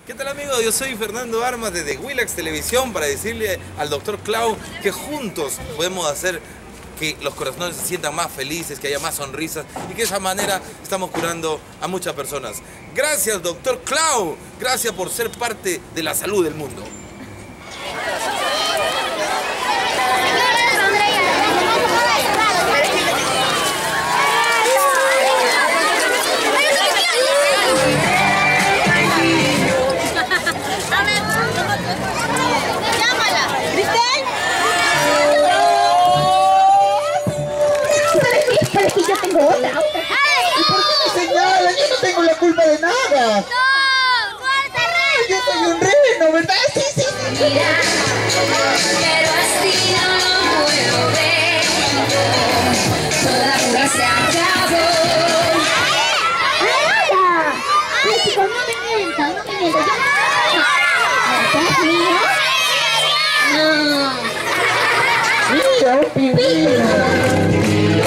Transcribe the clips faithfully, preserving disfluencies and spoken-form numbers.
¿Qué tal, amigos? Yo soy Fernando Armas desde Willax Televisión para decirle al doctor Clau que juntos podemos hacer que los corazones se sientan más felices, que haya más sonrisas y que de esa manera estamos curando a muchas personas. Gracias, doctor Clau. Gracias por ser parte de la salud del mundo. Yo tengo otra, otra. ¿Y por qué me señalan? Yo no tengo la culpa de nada. ¡No! ¡Tú eres el reno! Yo soy un reno, ¿verdad? Sí, sí. Mira, pero así no lo puedo ver. Toda vida se acabó. ¡Ay, ay, chicos, no me mientan, no me mientan. Yo... ¿Estás mío? No. Mira, un pingüino.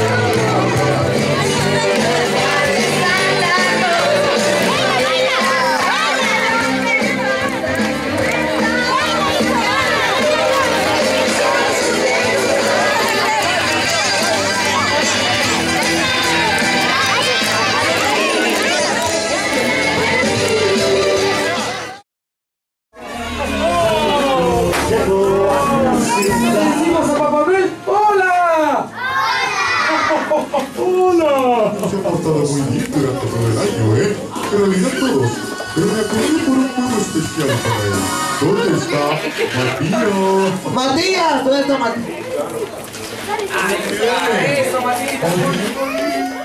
Se ha portado muy bien durante todo el año, ¿eh? En realidad todos. Pero me acordé por un juego especial para él. ¿Dónde está Matías? Matías, ¿dónde está Matías? Eso, Matías.